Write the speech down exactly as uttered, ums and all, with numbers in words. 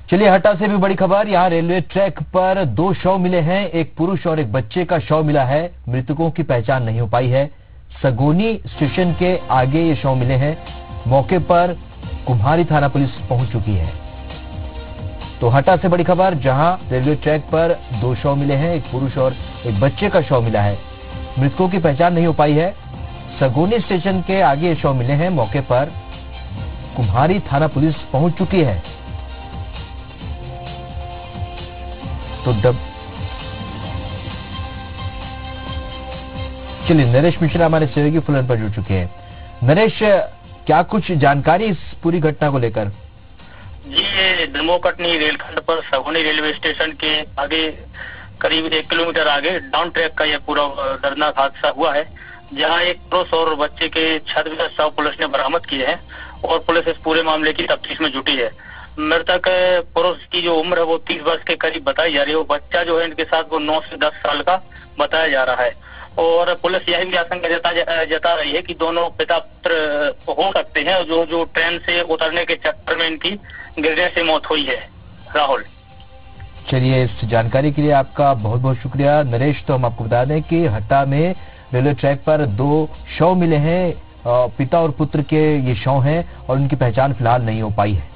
चलिए हटा से भी बड़ी खबर। यहाँ रेलवे ट्रैक पर दो शव मिले हैं, एक पुरुष और एक बच्चे का शव मिला है। मृतकों की पहचान नहीं हो पाई है। सगोनी स्टेशन के आगे ये शव मिले हैं। मौके पर कुम्हारी थाना पुलिस पहुंच चुकी है। तो हटा से बड़ी खबर, जहां रेलवे ट्रैक पर दो शव मिले हैं, एक पुरुष और एक बच्चे का शव मिला है। मृतकों की पहचान नहीं हो पाई है। सगोनी स्टेशन के आगे ये शव मिले हैं। मौके पर कुम्हारी थाना पुलिस पहुंच चुकी है। तो दब चलिए नरेश मिश्रा हमारे सहयोगी फोन पर जुड़ चुके हैं। नरेश, क्या कुछ जानकारी इस पूरी घटना को लेकर? जी, ये दमोह कटनी रेलखंड पर सगोनी रेलवे स्टेशन के आगे करीब एक किलोमीटर आगे डाउन ट्रैक का यह पूरा दर्दनाक हादसा हुआ है, जहां एक पुरुष और बच्चे के छद्म शव पुलिस ने बरामद किए हैं और पुलिस इस पूरे मामले की तफ्तीश में जुटी है। मृतक पुरुष की जो उम्र है वो तीस वर्ष के करीब बताई जा रही है। वो बच्चा जो है इनके साथ वो नौ से दस साल का बताया जा रहा है और पुलिस यही भी आशंका जता जता रही है कि दोनों पिता पुत्र हो सकते हैं जो जो ट्रेन से उतरने के चक्कर में इनकी गिरने से मौत हुई है। राहुल, चलिए इस जानकारी के लिए आपका बहुत बहुत शुक्रिया नरेश। तो हम आपको बता दें कि हट्टा में रेलवे ट्रैक पर दो शव मिले हैं। पिता और पुत्र के ये शव हैं और उनकी पहचान फिलहाल नहीं हो पाई है।